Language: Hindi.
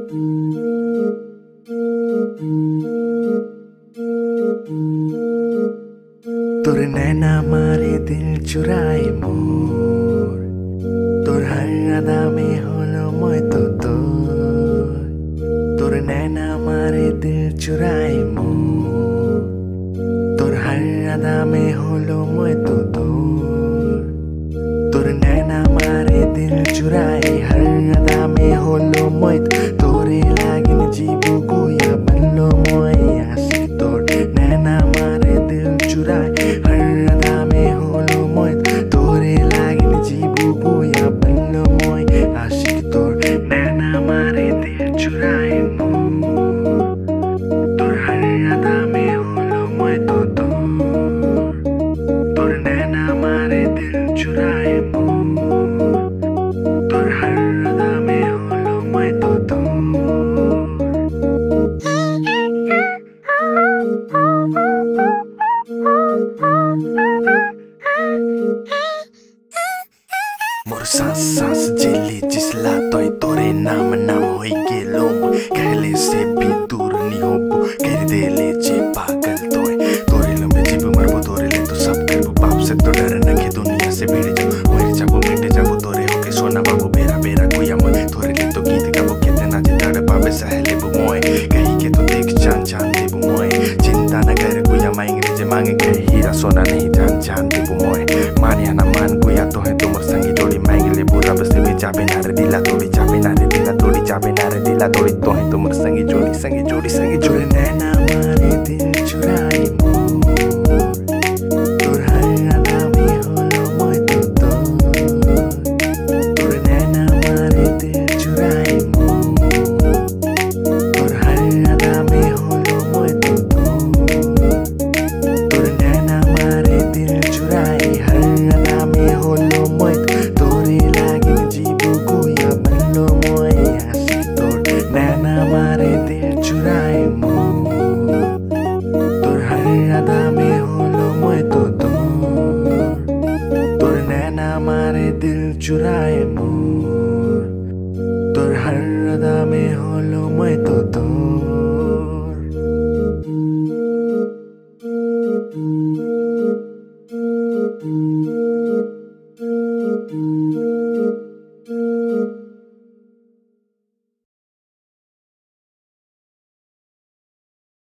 तोर नैना मारे दिल चुराए मोर, तोर हर अदा में होलो मैं तो तोर नैना मारे दिल चुराए मोर, तोर हर अदा में होलो मैं तो तोर नैना मारे दिल चुराए हर अदा में होलो मैं तोरे लागिन जीवो गोया बल्लो मैं आशिक तोर नैना मारे दिल चुराए हर अदा में होलो मैं तोरे लागिन जीवो गोया बल्लो मैं आशिक तोर नैना मारे दिल चुराए तोर हर अदा में होलो मैं तोर नैना मारे दिल चुराए तोर हर अदा में होलो मैं मोर सांस सांस जेली जिसला तोरे नाम नाम होई गेलो कहले से भी दूर नहीं होबो कर देले जे पागल तोरे लंबे जीव मरबो तोरे ले तो सब करबो बाप से तो डर न के दुनिया से भिड़ जाओ मर जाबो मिट जाबो तोरे होके सोना बाबू बेरा बेरा कोया मन तोरे ले तो गीत गाबो कितना जे तड़ पावे सहले बो मोए कहीं के तो देख जान जान दे बो मोए चिंता न कर कोया मांगे जे मांगे के हीरा सोना नहीं जान जान दे बो मोए मानिया ना मान कोया तो है तुमर संगी जोड़ी मांगे पूरा बस में चाबे नारे दिला तोड़ी चाबे नारे दिला तोड़ी चाबे नारे दिला तोड़ी तो है तुमर संगी जोड़ी नैना मारे दिल चुराए